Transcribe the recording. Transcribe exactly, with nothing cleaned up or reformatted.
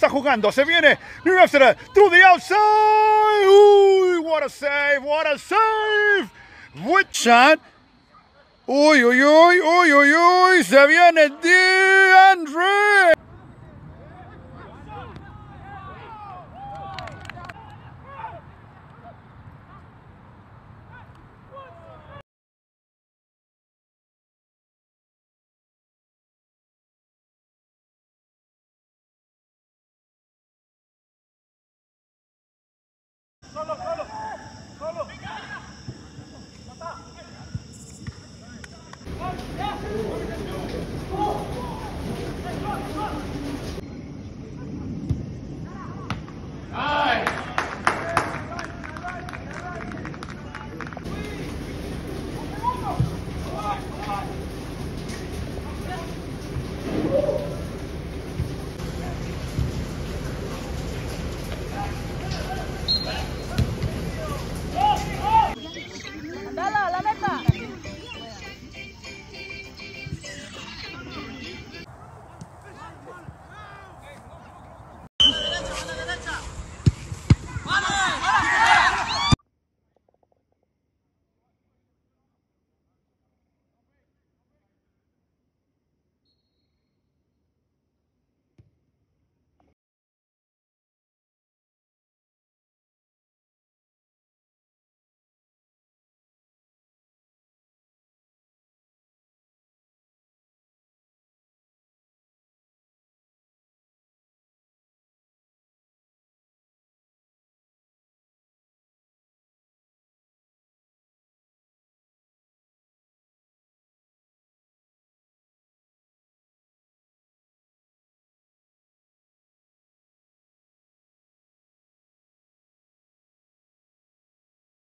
Está jugando, se viene New Amsterdam to the outside. Uy, what a save, what a save. With shot. Uy, uy, uy, uy, uy, uy, se viene DeAndre. Solo